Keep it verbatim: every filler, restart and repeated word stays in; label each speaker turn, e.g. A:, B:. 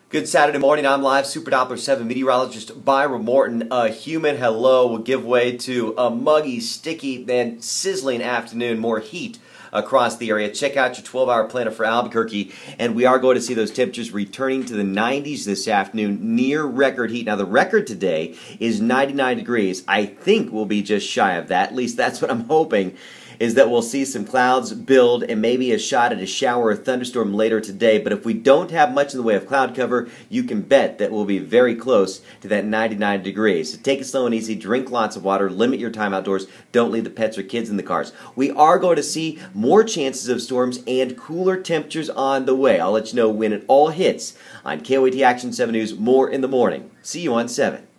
A: Good Saturday morning. I'm live Super Doppler seven meteorologist Byron Morton. A humid hello will give way to a muggy, sticky, and sizzling afternoon. More heat across the area. Check out your twelve hour planner for Albuquerque, and we are going to see those temperatures returning to the nineties this afternoon, near record heat. Now, the record today is ninety-nine degrees. I think we'll be just shy of that. At least that's what I'm hoping, is that we'll see some clouds build and maybe a shot at a shower or thunderstorm later today. But if we don't have much in the way of cloud cover, you can bet that we'll be very close to that ninety-nine degrees. So take it slow and easy, drink lots of water, limit your time outdoors, don't leave the pets or kids in the cars. We are going to see more chances of storms and cooler temperatures on the way. I'll let you know when it all hits on K O A T Action seven News. More in the morning. See you on seven.